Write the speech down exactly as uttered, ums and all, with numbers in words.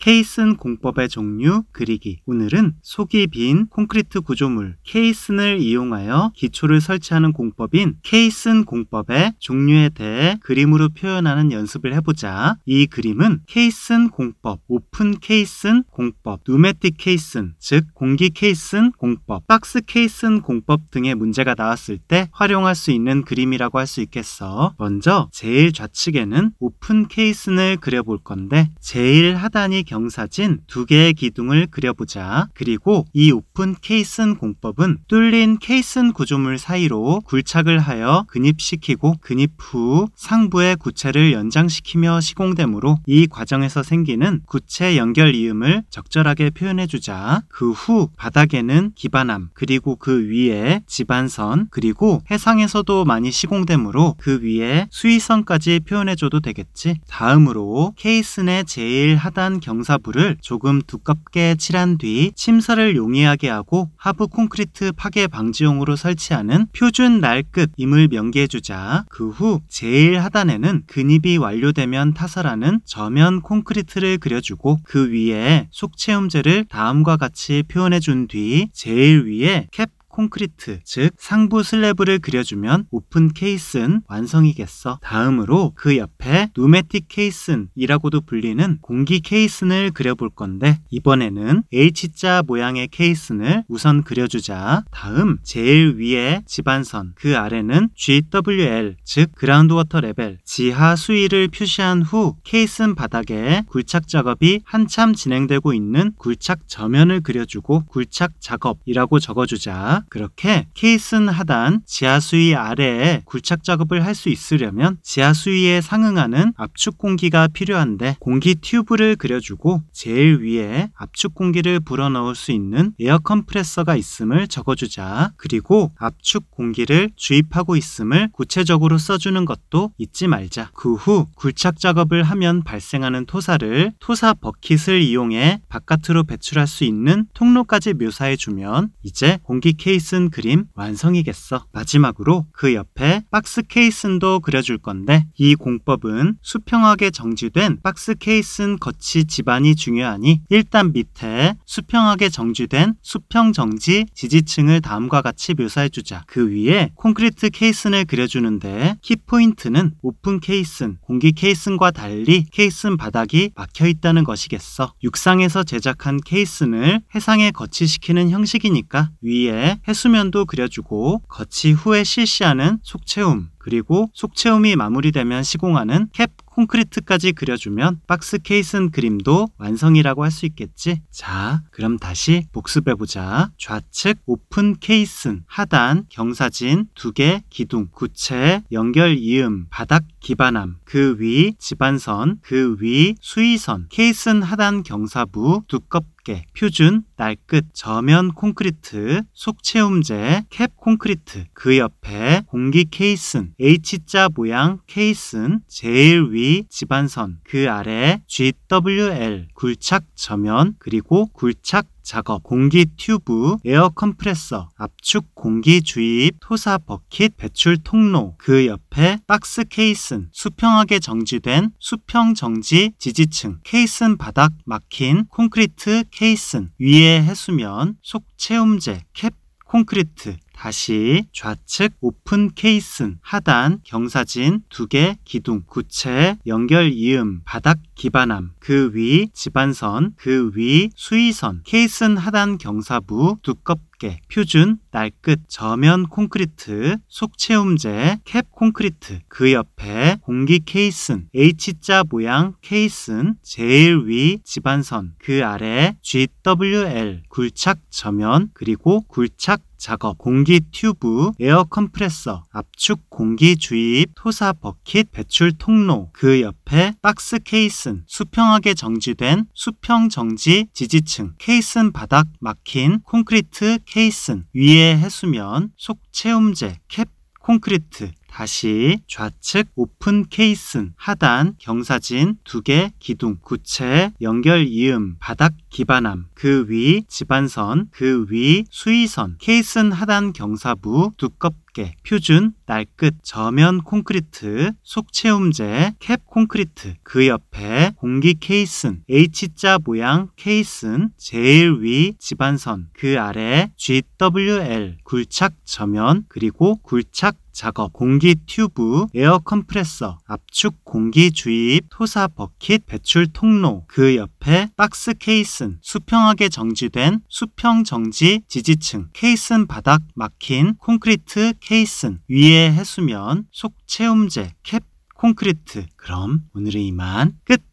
케이슨 공법의 종류 그리기. 오늘은 속이 빈 콘크리트 구조물 케이슨을 이용하여 기초를 설치하는 공법인 케이슨 공법의 종류에 대해 그림으로 표현하는 연습을 해보자. 이 그림은 케이슨 공법, 오픈 케이슨 공법, 누메틱 케이슨, 즉 공기 케이슨 공법, 박스 케이슨 공법 등의 문제가 나왔을 때 활용할 수 있는 그림이라고 할 수 있겠어. 먼저 제일 좌측에는 오픈 케이슨을 그려볼 건데 제일 하단이 경사진 두 개의 기둥을 그려보자. 그리고 이 오픈 케이슨 공법은 뚫린 케이슨 구조물 사이로 굴착을 하여 근입시키고 근입 후 상부의 구체를 연장시키며 시공되므로 이 과정에서 생기는 구체 연결 이음을 적절하게 표현해주자. 그 후 바닥에는 기반함, 그리고 그 위에 지반선, 그리고 해상에서도 많이 시공되므로 그 위에 수위선까지 표현해줘도 되겠지. 다음으로 케이슨의 제일 하단 경사부를 조금 두껍게 칠한 뒤 침설을 용이하게 하고 하부 콘크리트 파괴 방지용으로 설치하는 표준 날끝임을 명기해주자. 그 후 제일 하단에는 근입이 완료되면 타설하는 저면 콘크리트를 그려주고 그 위에 속체움제를 다음과 같이 표현해준 뒤 제일 위에 캡 콘크리트, 즉 상부 슬래브를 그려주면 오픈 케이슨 완성이겠어. 다음으로 그 옆에 누메틱 케이슨이라고도 불리는 공기 케이슨을 그려볼 건데 이번에는 H자 모양의 케이슨을 우선 그려주자. 다음 제일 위에 지반선, 그 아래는 지 더블유 엘, 즉 그라운드 워터 레벨, 지하 수위를 표시한 후 케이슨 바닥에 굴착 작업이 한참 진행되고 있는 굴착 저면을 그려주고 굴착 작업이라고 적어주자. 그렇게 케이슨 하단 지하수위 아래에 굴착 작업을 할 수 있으려면 지하수위에 상응하는 압축 공기가 필요한데 공기 튜브를 그려주고 제일 위에 압축 공기를 불어넣을 수 있는 에어 컴프레서가 있음을 적어주자. 그리고 압축 공기를 주입하고 있음을 구체적으로 써주는 것도 잊지 말자. 그 후 굴착 작업을 하면 발생하는 토사를 토사 버킷을 이용해 바깥으로 배출할 수 있는 통로까지 묘사해주면 이제 공기 케이슨 케이슨 그림 완성이겠어. 마지막으로 그 옆에 박스 케이슨도 그려줄 건데 이 공법은 수평하게 정지된 박스 케이슨 거치 지반이 중요하니 일단 밑에 수평하게 정지된 수평 정지 지지층을 다음과 같이 묘사해주자. 그 위에 콘크리트 케이슨을 그려주는데 키포인트는 오픈 케이슨, 공기 케이슨과 달리 케이슨 바닥이 막혀있다는 것이겠어. 육상에서 제작한 케이슨을 해상에 거치시키는 형식이니까 위에 해수면도 그려주고 거치 후에 실시하는 속체움, 그리고 속체움이 마무리되면 시공하는 캡 콘크리트까지 그려주면 박스 케이슨 그림도 완성이라고 할 수 있겠지. 자, 그럼 다시 복습해보자. 좌측 오픈 케이슨, 하단 경사진 두 개 기둥, 구체 연결 이음, 바닥 기반함, 그 위 지반선, 그 위 수위선, 케이슨 하단 경사부 두껍게 표준 날끝 저면 콘크리트, 속체움제 캡 콘크리트, 그 옆에 공기 케이슨, H자 모양 케이슨, 제일 위 지반선, 그 아래 지 더블유 엘 굴착 저면, 그리고 굴착 작업, 공기 튜브, 에어 컴프레서, 압축 공기 주입, 토사 버킷, 배출 통로, 그 옆에 박스 케이슨, 수평하게 정지된 수평 정지 지지층, 케이슨 바닥 막힌 콘크리트 케이슨, 위에 해수면, 속체움제, 캡 콘크리트, 다시 좌측 오픈 케이슨, 하단 경사진 두 개 기둥, 구체 연결 이음, 바닥 기반함, 그 위 지반선, 그 위 수위선, 케이슨 하단 경사부 두껍게 표준 날끝 저면 콘크리트, 속체움제 캡 콘크리트, 그 옆에 공기 케이슨, H자 모양 케이슨, 제일 위 지반선, 그 아래 지 더블유 엘 굴착 저면, 그리고 굴착 작업, 공기 튜브, 에어 컴프레서, 압축 공기 주입, 토사 버킷, 배출 통로, 그 옆에 박스 케이슨, 수평하게 정지된 수평 정지 지지층, 케이슨 바닥 막힌 콘크리트 케이슨, 위에 해수면, 속체움제, 캡 콘크리트, 다시 좌측 오픈 케이슨, 하단 경사진 두 개 기둥, 구체 연결 이음, 바닥 기반함, 그 위 지반선, 그 위 수위선, 케이슨 하단 경사부 두껍게 두께, 표준, 날끝, 저면 콘크리트, 속채움제, 캡 콘크리트, 그 옆에 공기 케이슨, H자 모양 케이슨, 제일 위 집안선, 그 아래 지 더블유 엘, 굴착 저면, 그리고 굴착 작업, 공기 튜브, 에어 컴프레서, 압축 공기 주입, 토사 버킷, 배출 통로, 그 옆에 박스 케이슨, 수평하게 정지된 수평 정지 지지층, 케이슨 바닥 막힌 콘크리트 케이슨, 위에 해수면, 속채움제, 캡 콘크리트. 그럼 오늘은 이만 끝!